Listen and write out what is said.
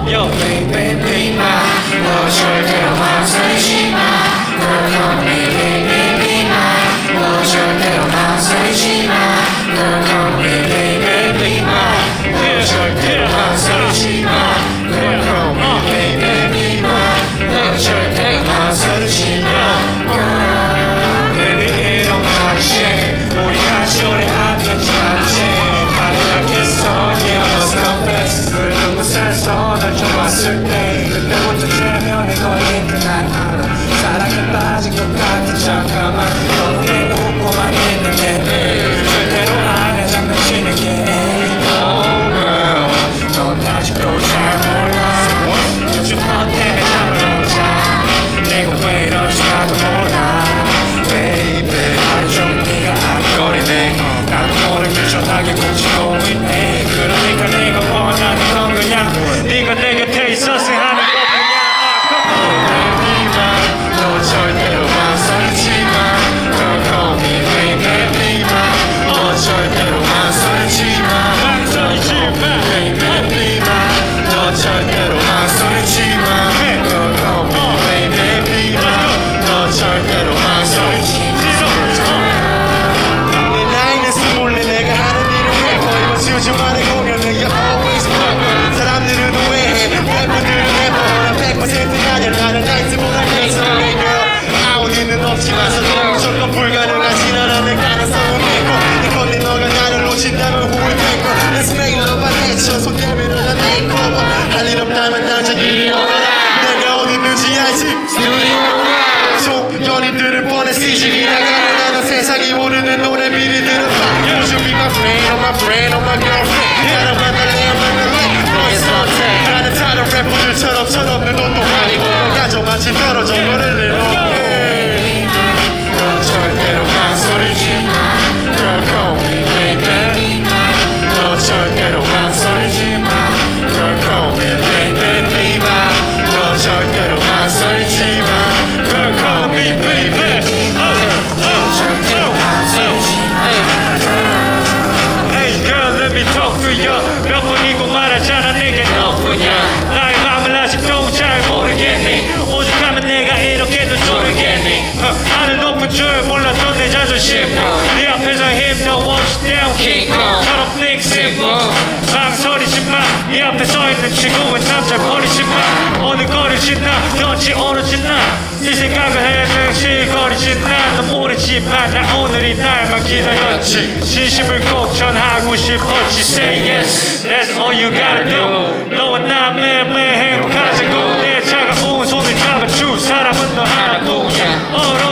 Yo baby 마 너 절대로 망설이지 마 그럼 baby 마 너 절대로 망설이지 마 그럼 baby 마 너 절대로 망설이지 마 그럼 baby 마 너 절대로 망설이지 마 Baby 이런 말이지 우리 같이 오래하면 잘지 바라겠어 Yeah let's confess 그런 곳에서 널 좋았을 때 그때부터 최면에 걸린 그날 알아 사랑에 빠진 것 같아 잠깐만 너는 내가 웃고만 있는데 절대로 안 해 장난치는 게 Oh girl 넌 아직도 잘 몰라 요즘 너 때문에 잠을 못 자 내가 왜 이런지 나도 몰라 Baby 하루 종일 네가 앞거리네 나도 너를 미쳐나게 꽂히고 있네 그러니까 네가 원하는 건 그냥 네가 내 곁에 있었으면 하는 것뿐이야 Baby 너 절대로 망설이지 마 Call me baby 너 절대로 망설이지 마 Baby 너 절대로 망설이지 마 Call me baby 너 절대로 망설이지 마 내 나이는 스물네 내가 하는 일을 왜 거의 지우지 말의 공연은 You always fuck 사람들은 오해해 래퍼들은 래퍼 난 100% 아니야 나는 나이스보다 계속 내 girl 아우디는 없지만 서로 무조건 불가능한 신화라는 가능성은 있고 이 건데 너가 나를 놓친다면 후회될 거 Let's make love 안 해쳐 손 내밀어 난 메이크업 할일 없다면 당장 이리 오거라 내가 어디 있는지 알지 연인들을 뻔해 CGV 나가는 나는 세상이 모르는 노래 미리 들어봐 You should be my friend, or my friend, or my girlfriend 나를 만날래, 만날래 너의 선택 나는 다른 래퍼들처럼 철없는 옷도 아니고 가져 마치 떨어져 노래를 높게 넌 절대로 망설이지 마 Girl call me baby 너 절대로 망설이지 마 Girl call me baby 너 절대로 망설이지 마 Girl call me baby Hey girl let me talk to you 몇 번이고 말하잖아 내게 너뿐이야 나의 마음을 아직도 잘 모르겠니 오죽하면 내가 이렇게도 모르겠니 하늘 높은 줄 몰랐던 내 자존심 네 앞에서 힘도 없이 down king 철없 닉 simple 망설이지 마네 앞에 서있는 친구는 남자 버리지 마 어느 거리 짓나 넌지 오르지 나네 생각을 해명시 거리지 나너 모르지만 나 오늘이 날만 기다렸지 진심을 꼭 전하고 싶었지 Say yes That's all you gotta do 너와 나 매일매일 행복하자고 내 차가운 손을 잡아줄 사람은 너 하나뿐이야